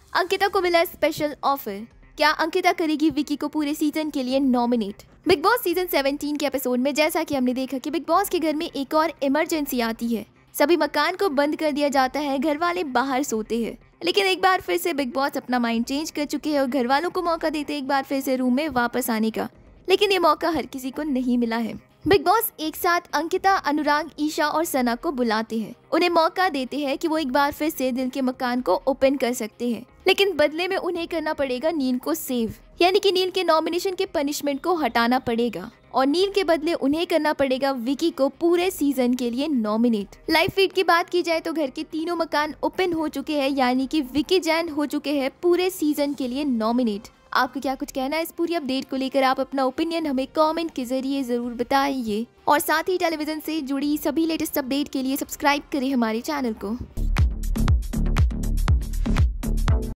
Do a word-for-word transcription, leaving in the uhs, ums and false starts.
अंकिता को मिला special offer. क्या अंकिता करेगी विकी को पूरे सीजन के लिए नॉमिनेट? बिग बॉस सीजन सत्रह के एपिसोड में जैसा कि हमने देखा कि बिग बॉस के घर में एक और इमरजेंसी आती है। सभी मकान को बंद कर दिया जाता है, घर वाले बाहर सोते हैं। लेकिन एक बार फिर से बिग बॉस अपना माइंड चेंज कर चुके हैं और घर वालों को मौका देते हैं एक बार फिर से रूम में वापस आने का। लेकिन ये मौका हर किसी को नहीं मिला है। बिग बॉस एक साथ अंकिता, अनुराग, ईशा और सना को बुलाते हैं। उन्हें मौका देते हैं कि वो एक बार फिर से दिल के मकान को ओपन कर सकते हैं, लेकिन बदले में उन्हें करना पड़ेगा नील को सेव, यानी कि नील के नॉमिनेशन के पनिशमेंट को हटाना पड़ेगा और नील के बदले उन्हें करना पड़ेगा विकी को पूरे सीजन के लिए नॉमिनेट। लाइव फीड की बात की जाए तो घर के तीनों मकान ओपन हो चुके हैं, यानी कि विकी जैन हो चुके हैं पूरे सीजन के लिए नॉमिनेट। आपको क्या कुछ कहना है इस पूरी अपडेट को लेकर? आप अपना ओपिनियन हमें कमेंट के जरिए जरूर बताइए और साथ ही टेलीविजन से जुड़ी सभी लेटेस्ट अपडेट के लिए सब्सक्राइब करें हमारे चैनल को।